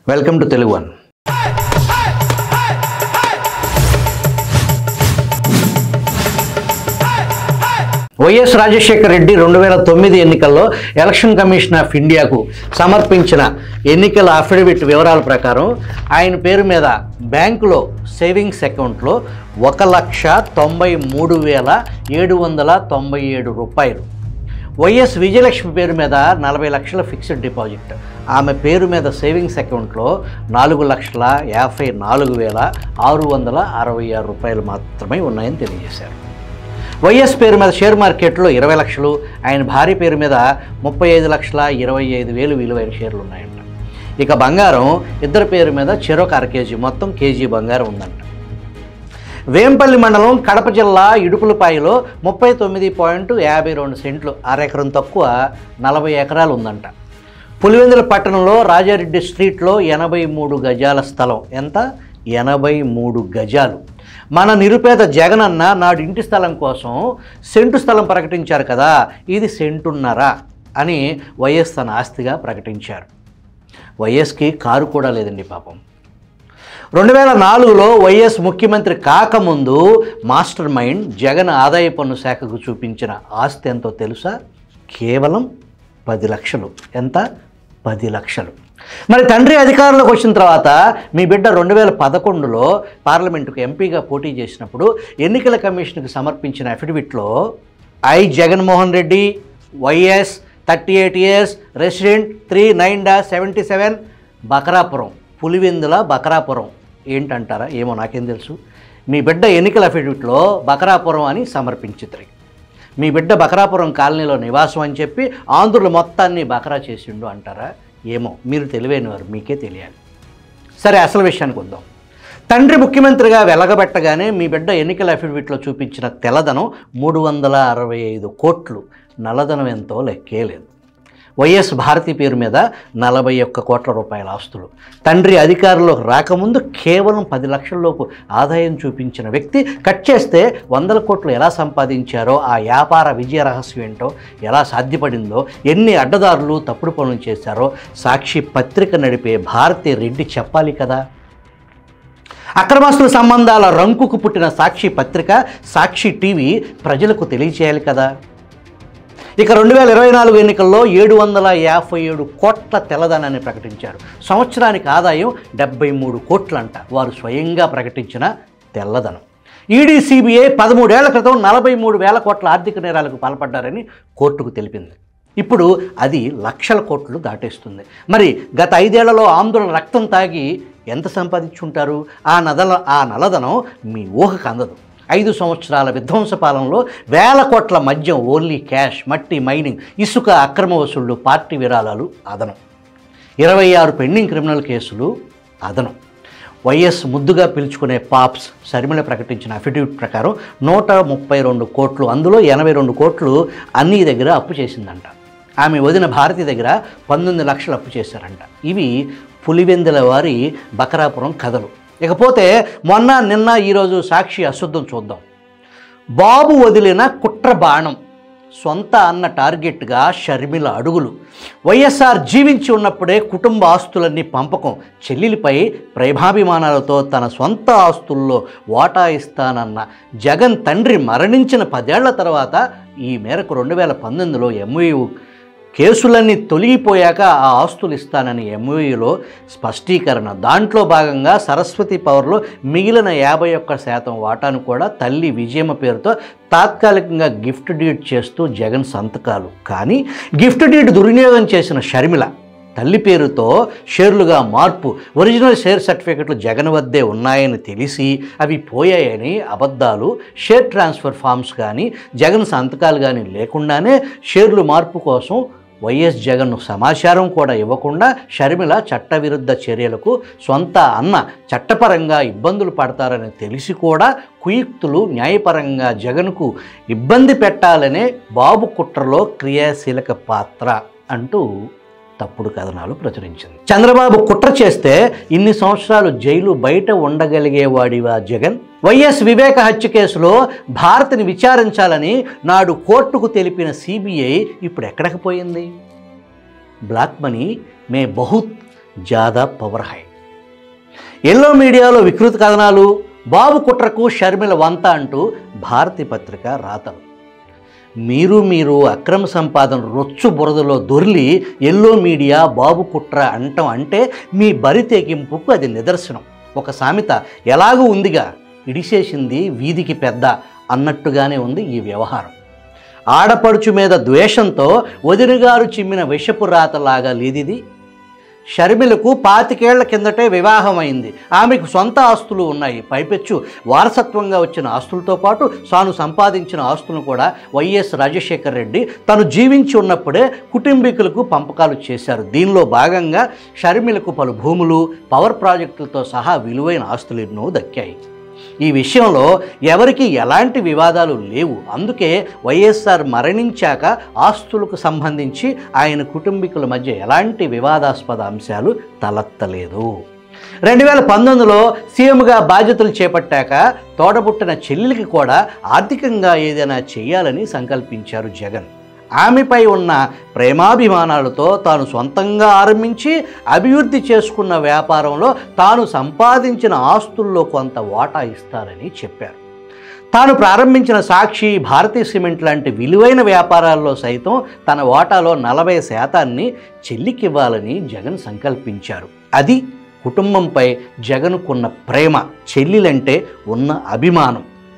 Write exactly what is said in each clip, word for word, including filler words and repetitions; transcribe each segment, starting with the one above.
Welcome to Telugu one. YS Rajasekhara Reddy రెండు వేల తొమ్మిది ఎన్నికల్లో ఎలక్షన్ కమిషన్ ఆఫ్ ఇండియాకు సమర్పించిన ఎన్నికల అఫిడవిట్ వివరాల ప్రకారం ఆయన పేరు మీద బ్యాంకులో సేవింగ్స్ అకౌంట్లో ఒక లక్ష తొంభై మూడు వేల ఏడు వందల తొంభై ఏడు రూపాయలు, వైఎస్ విజయలక్ష్మి పేరు మీద నలభై లక్షల ఫిక్స్డ్ డిపాజిట్, ఆమె పేరు మీద సేవింగ్స్ అకౌంట్లో నాలుగు లక్షల యాభై నాలుగు వేల ఆరు వందల అరవై ఆరు రూపాయలు మాత్రమే ఉన్నాయని తెలియజేశారు. వైఎస్ పేరు మీద షేర్ మార్కెట్లో ఇరవై లక్షలు, ఆయన భార్య పేరు మీద ముప్పై ఐదు లక్షల ఇరవై ఐదు వేలు విలువైన షేర్లు ఉన్నాయంట. ఇక బంగారం ఇద్దరి పేరు మీద చెరొక అర కేజీ, మొత్తం కేజీ బంగారం ఉందంట. వేంపల్లి మండలం కడప జిల్లా ఇడుపులపాయలో ముప్పై తొమ్మిది పాయింట్ యాభై రెండు సెంట్లు, అరెకరం తక్కువ నలభై ఎకరాలు ఉందంట. పులివెందుల పట్టణంలో రాజారెడ్డి స్ట్రీట్లో ఎనభై మూడు గజాల స్థలం, ఎంత ఎనభై మూడు గజాలు. మన నిరుపేద జగనన్న నాడు ఇంటి స్థలం కోసం సెంటు స్థలం ప్రకటించారు కదా, ఇది సెంటున్నరా అని వైఎస్ తన ఆస్తిగా ప్రకటించారు. వైఎస్కి కారు కూడా లేదండి పాపం. రెండు వేల నాలుగులో వైఎస్ ముఖ్యమంత్రి కాకముందు మాస్టర్ మైండ్ జగన్ ఆదాయ పన్ను శాఖకు చూపించిన ఆస్తి ఎంతో తెలుసా? కేవలం పది లక్షలు. ఎంత? పది లక్షలు. మరి తండ్రి అధికారంలోకి వచ్చిన తర్వాత మీ బిడ్డ రెండు వేల పదకొండులో పార్లమెంటుకు ఎంపీగా పోటీ చేసినప్పుడు ఎన్నికల కమిషన్కి సమర్పించిన అఫిడవిట్లో I Jaganmohan Reddy YS thirty eight years resident three nine డా సెవెంటీ సెవెన్ బకరాపురం, పులివెందుల బకరాపురం ఏంటంటారా? ఏమో నాకేం తెలుసు. మీ బిడ్డ ఎన్నికల అఫిడవిట్లో బకరాపురం అని సమర్పించిద్రి. మీ బిడ్డ బకరాపురం కాలనీలో నివాసం అని చెప్పి ఆంధ్రుల మొత్తాన్ని బకరా చేసిండు అంటారా? ఏమో, మీరు తెలివైనవారు, మీకే తెలియాలి. సరే, అసలు విషయానికి వద్దాం. తండ్రి ముఖ్యమంత్రిగా వెలగబెట్టగానే మీ బిడ్డ ఎన్నికల అఫిడవిట్లో చూపించిన తెల్లదనం మూడు వందల అరవై ఐదు కోట్లు, నల్లధనం ఎంతో లెక్కే లేదు. వైఎస్ భారతి పేరు మీద నలభై ఒక్క కోట్ల రూపాయల ఆస్తులు, తండ్రి అధికారంలోకి రాకముందు కేవలం పది లక్షల లోపు ఆదాయం చూపించిన వ్యక్తి కట్ చేస్తే వందల కోట్లు ఎలా సంపాదించారో, ఆ వ్యాపార విజయ రహస్యం ఏంటో, ఎలా సాధ్యపడిందో, ఎన్ని అడ్డదారులు తప్పుడు పనులు చేశారో సాక్షి పత్రిక నడిపే భారతి రెడ్డి చెప్పాలి కదా. అక్రమస్తుల సంబంధాల రంకుకు పుట్టిన సాక్షి పత్రిక, సాక్షి టీవీ ప్రజలకు తెలియచేయాలి కదా. ఇక రెండు వేల ఇరవై నాలుగు ఎన్నికల్లో ఏడు వందల యాభై ఏడు కోట్ల తెల్లదనాన్ని ప్రకటించారు. సంవత్సరానికి ఆదాయం డెబ్బై మూడు కోట్లంట వారు స్వయంగా ప్రకటించిన తెల్లదనం. ఈడీ సిబిఐ పదమూడేళ్ల క్రితం నలభై మూడు వేల కోట్ల ఆర్థిక నేరాలకు పాల్పడ్డారని కోర్టుకు తెలిపింది. ఇప్పుడు అది లక్షల కోట్లు దాటేస్తుంది. మరి గత ఐదేళ్లలో ఆందోళన రక్తం తాగి ఎంత సంపాదించుంటారు? ఆ నదల ఆ నల్లధనం మీ ఊహకు అందదు. ఐదు సంవత్సరాల విధ్వంస పాలనలో వేల కోట్ల మద్యం, ఓన్లీ క్యాష్, మట్టి మైనింగ్, ఇసుక అక్రమ వసూళ్లు, పార్టీ విరాళాలు అదనం, ఇరవై ఆరు పెండింగ్ క్రిమినల్ కేసులు అదనం. వైఎస్ ముద్దుగా పిలుచుకునే పాప్స్ షర్మిల ప్రకటించిన అఫిడవిట్ ప్రకారం నూట ముప్పై రెండు కోట్లు, అందులో ఎనభై రెండు కోట్లు అన్నీ దగ్గర అప్పు చేసిందంట. ఆమె వదిన భారతి దగ్గర పంతొమ్మిది లక్షలు అప్పు చేశారంట. ఇవి పులివెందుల వారి బకరాపురం కథలు. ఇకపోతే మొన్న నిన్న ఈరోజు సాక్షి అశుద్ధం చూద్దాం. బాబు వదిలిన కుట్ర బాణం, సొంత అన్న టార్గెట్గా షర్మిల అడుగులు, వైఎస్ఆర్ జీవించి ఉన్నప్పుడే కుటుంబ ఆస్తులన్నీ పంపకం, చెల్లెలిపై ప్రేమాభిమానాలతో తన సొంత ఆస్తుల్లో వాటా ఇస్తానన్న జగన్ తండ్రి మరణించిన పదేళ్ల తర్వాత ఈ మేరకు రెండు వేల పంతొమ్మిదిలో ఎంఓయూ కేసులన్నీ తొలగిపోయాక ఆ ఆస్తులు ఇస్తానని ఎంఓయూలో స్పష్టీకరణ. దాంట్లో భాగంగా సరస్వతి పవర్లో మిగిలిన యాభై ఒక్క శాతం వాటాను కూడా తల్లి విజయమ్మ పేరుతో తాత్కాలికంగా గిఫ్ట్ డీడ్ చేస్తూ జగన్ సంతకాలు. కానీ గిఫ్ట్ డీడ్ దుర్వినియోగం చేసిన షర్మిల తల్లి పేరుతో షేర్లుగా మార్పు, ఒరిజినల్ షేర్ సర్టిఫికెట్లు జగన్ వద్దే ఉన్నాయని తెలిసి అవి పోయాయని అబద్ధాలు, షేర్ ట్రాన్స్ఫర్ ఫామ్స్ కానీ జగన్ సంతకాలు కానీ లేకుండానే షేర్లు మార్పు కోసం వైఎస్ జగన్ను సమాచారం కూడా ఇవ్వకుండా షర్మిల చట్టవిరుద్ధ చర్యలకు సొంత అన్న చట్టపరంగా ఇబ్బందులు పడతారని తెలిసి కూడా కుయుక్తులు న్యాయపరంగా జగన్కు ఇబ్బంది పెట్టాలనే బాబు కుట్రలో క్రియాశీలక పాత్ర అంటూ తప్పుడు కథనాలు ప్రచురించింది. చంద్రబాబు కుట్ర చేస్తే ఇన్ని సంవత్సరాలు జైలు బయట ఉండగలిగేవాడివా జగన్? వైఎస్ వివేక హత్య కేసులో భారత్ని విచారించాలని నాడు కోర్టుకు తెలిపిన సిబిఐ ఇప్పుడు ఎక్కడికి పోయింది? బ్లాక్ మనీ మే బహుత్ జ్యాదా పవర్ హై. ఎల్లో మీడియాలో వికృత కథనాలు, బాబు కుట్రకు షర్మిల వంత అంటూ భారతి పత్రిక రాతలు. మీరు మీరు అక్రమ సంపాదన రొచ్చు బురదలో దొర్లి ఎల్లో మీడియా బాబు కుట్ర అంటాం అంటే మీ బరి తెగింపుకు అది నిదర్శనం. ఒక సామెత ఎలాగూ ఉందిగా, ఇడిసేసింది వీధికి పెద్ద అన్నట్టుగానే ఉంది ఈ వ్యవహారం. ఆడపడుచు మీద ద్వేషంతో వదినగారు చిమ్మిన విషపు రాతలాగా లేదిది. షర్మిలకు పాతికేళ్ల కిందటే వివాహం అయింది. ఆమెకు సొంత ఆస్తులు ఉన్నాయి. పైపెచ్చు వారసత్వంగా వచ్చిన ఆస్తులతో పాటు తాను సంపాదించిన ఆస్తులను కూడా వైఎస్ రాజశేఖర రెడ్డి తను జీవించి ఉన్నప్పుడే కుటుంబీకులకు పంపకాలు చేశారు. దీనిలో భాగంగా షర్మిలకు పలు భూములు, పవర్ ప్రాజెక్టులతో సహా విలువైన ఆస్తులు ఎన్నో దక్కాయి. ఈ విషయంలో ఎవరికి ఎలాంటి వివాదాలు లేవు. అందుకే వైఎస్ఆర్ మరణించాక ఆస్తులకు సంబంధించి ఆయన కుటుంబీకుల మధ్య ఎలాంటి వివాదాస్పద అంశాలు తలెత్తలేదు. రెండు వేల పంతొమ్మిదిలో సీఎంగా బాధ్యతలు చేపట్టాక తోడబుట్టిన చెల్లెలికి కూడా ఆర్థికంగా ఏదైనా చేయాలని సంకల్పించారు జగన్. ఆమెపై ఉన్న ప్రేమాభిమానాలతో తాను సొంతంగా ఆరంభించి అభివృద్ధి చేసుకున్న వ్యాపారంలో తాను సంపాదించిన ఆస్తుల్లో కొంత వాటా ఇస్తారని చెప్పారు. తాను ప్రారంభించిన సాక్షి, భారతీయ సిమెంట్ లాంటి విలువైన వ్యాపారాల్లో సైతం తన వాటాలో నలభై శాతాన్ని చెల్లికివ్వాలని జగన్ సంకల్పించారు. అది కుటుంబంపై జగన్కున్న ప్రేమ, చెల్లిలంటే ఉన్న అభిమానం.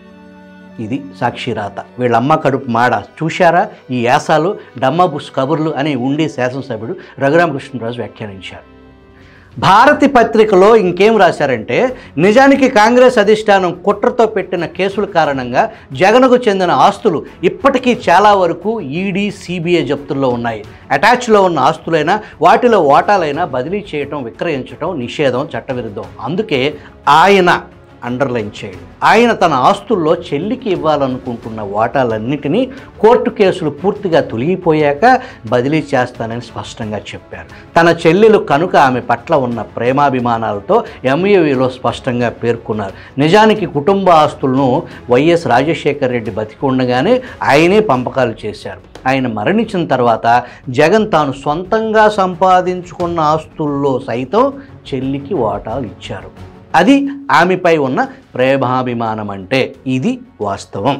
ఇది సాక్షి రాత. వీళ్ళమ్మ కడుపు మాడ చూశారా ఈ యాసాలు, డమ్మబుస్ కబుర్లు అని ఉండి శాసనసభ్యుడు రఘురామకృష్ణరాజు వ్యాఖ్యానించారు. భారతి పత్రికలో ఇంకేం రాశారంటే, నిజానికి కాంగ్రెస్ అధిష్టానం కుట్రతో పెట్టిన కేసుల కారణంగా జగన్కు చెందిన ఆస్తులు ఇప్పటికీ చాలా వరకు ఈడీ, సిబిఐ జప్తుల్లో ఉన్నాయి. అటాచ్లో ఉన్న ఆస్తులైనా వాటిలో వాటాలైనా బదిలీ చేయటం, విక్రయించడం నిషేధం, చట్టవిరుద్ధం. అందుకే ఆయన అండర్లైన్ చేయండి, ఆయన తన ఆస్తుల్లో చెల్లికి ఇవ్వాలనుకుంటున్న వాటాలన్నిటినీ కోర్టు కేసులు పూర్తిగా తొలగిపోయాక బదిలీ చేస్తానని స్పష్టంగా చెప్పారు. తన చెల్లెలు కనుక ఆమె పట్ల ఉన్న ప్రేమాభిమానాలతో ఎంయూవీలో స్పష్టంగా పేర్కొన్నారు. నిజానికి కుటుంబ ఆస్తులను వైఎస్ రాజశేఖర రెడ్డి బతికి ఉండగానే ఆయనే పంపకాలు చేశారు. ఆయన మరణించిన తర్వాత జగన్ తాను సొంతంగా సంపాదించుకున్న ఆస్తుల్లో సైతం చెల్లికి వాటాలు ఇచ్చారు. అది ఆమెపై ఉన్న ప్రేమాభిమానం అంటే ఇది వాస్తవం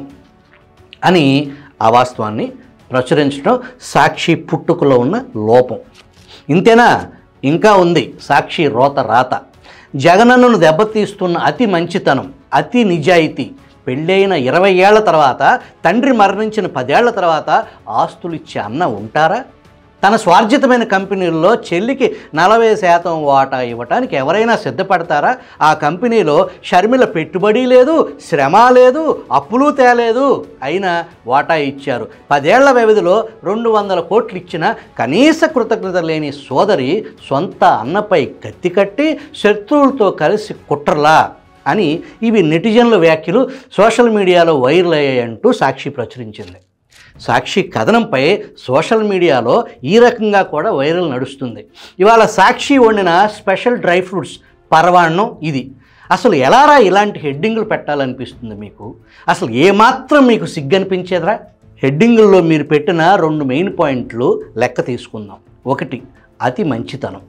అని ఆ వాస్తవాన్ని ప్రచురించడం సాక్షి పుట్టుకలో ఉన్న లోపం. ఇంతేనా? ఇంకా ఉంది సాక్షి రోత రాత. జగనన్నను దెబ్బతీస్తున్న అతి మంచితనం, అతి నిజాయితీ. పెళ్ళైన ఇరవై ఏళ్ల తర్వాత, తండ్రి మరణించిన పదేళ్ల తర్వాత ఆస్తులు ఇచ్చే అన్న ఉంటారా? తన స్వార్జితమైన కంపెనీల్లో చెల్లికి నలభై శాతం వాటా ఇవ్వటానికి ఎవరైనా సిద్ధపడతారా? ఆ కంపెనీలో షర్మిల పెట్టుబడి లేదు, శ్రమ లేదు, అప్పులు తేలేదు, అయినా వాటా ఇచ్చారు. పదేళ్ల వ్యవధిలో రెండు వందల కోట్లు ఇచ్చిన కనీస కృతజ్ఞత లేని సోదరి సొంత అన్నపై కత్తి కట్టి శత్రువులతో కలిసి కుట్రలా అని ఇవి నెటిజన్ల వ్యాఖ్యలు సోషల్ మీడియాలో వైరల్ అయ్యాయంటూ సాక్షి ప్రచురించింది. సాక్షి కథనంపై సోషల్ మీడియాలో ఈ రకంగా కూడా వైరల్ నడుస్తుంది. ఇవాళ సాక్షి వండిన స్పెషల్ డ్రై ఫ్రూట్స్ పరవాణం ఇది. అసలు ఎలారా ఇలాంటి హెడ్డింగులు పెట్టాలనిపిస్తుంది మీకు? అసలు ఏమాత్రం మీకు సిగ్గనిపించేదిరా? హెడ్డింగుల్లో మీరు పెట్టిన రెండు మెయిన్ పాయింట్లు లెక్క తీసుకుందాం. ఒకటి, అతి మంచితనం.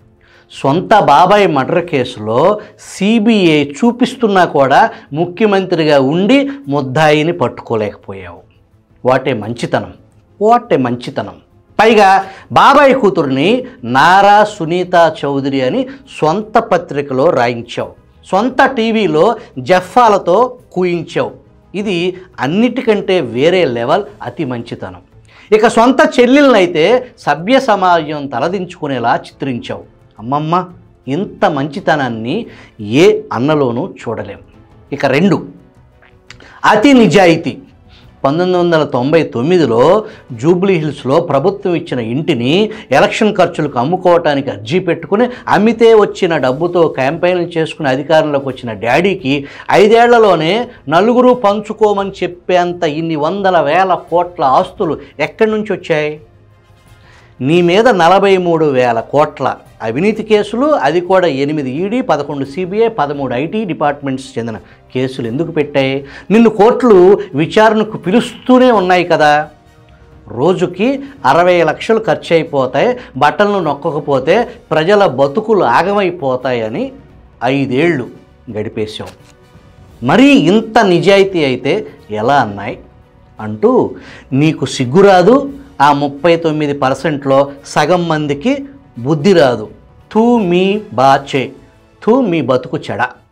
సొంత బాబాయ్ మర్డర్ కేసులో సిబిఐ చూపిస్తున్నా కూడా ముఖ్యమంత్రిగా ఉండి ముద్దాయిని పట్టుకోలేకపోయావు. వాటే మంచితనం, వాటే మంచితనం. పైగా బాబాయ్ కూతుర్ని నారా సునీత చౌదరి అని సొంత పత్రికలో రాయించావు, సొంత టీవీలో జఫాలతో కూయించావు. ఇది అన్నిటికంటే వేరే లెవెల్ అతి మంచితనం. ఇక సొంత చెల్లెలనైతే సభ్య సమాజం తలదించుకునేలా చిత్రించావు. అమ్మమ్మ, ఇంత మంచితనాన్ని ఏ అన్నలోనూ చూడలేం. ఇక రెండు, అతి నిజాయితీ. పంతొమ్మిది వందల తొంభై తొమ్మిదిలో జూబ్లీ హిల్స్లో ప్రభుత్వం ఇచ్చిన ఇంటిని ఎలక్షన్ ఖర్చులకు అమ్ముకోవటానికి అర్జీ పెట్టుకుని అమ్మితే వచ్చిన డబ్బుతో క్యాంపెయిన్లు చేసుకుని అధికారంలోకి వచ్చిన డాడీకి ఐదేళ్లలోనే నలుగురు పంచుకోమని చెప్పేంత ఇన్ని వందల వేల కోట్ల ఆస్తులు ఎక్కడి నుంచి వచ్చాయి? నీ మీద నలభై మూడు వేల కోట్ల అవినీతి కేసులు, అది కూడా ఎనిమిది ఈడీ, పదకొండు సిబిఐ, పదమూడు ఐటీ డిపార్ట్మెంట్స్ చెందిన కేసులు ఎందుకు పెట్టాయి? నిన్ను కోర్టులు విచారణకు పిలుస్తూనే ఉన్నాయి కదా. రోజుకి అరవై లక్షలు ఖర్చు అయిపోతాయి, బట్టలను నొక్కకపోతే ప్రజల బతుకులు ఆగమైపోతాయని ఐదేళ్ళు గడిపేశాం. మరీ ఇంత నిజాయితీ అయితే ఎలా అన్నాయి అంటూ నీకు సిగ్గురాదు, ఆ ముప్పై తొమ్మిది పర్సెంట్లో సగం మందికి బుద్ధి రాదు, తూ మీ బాచే, తూ మీ బతుకు చెడ.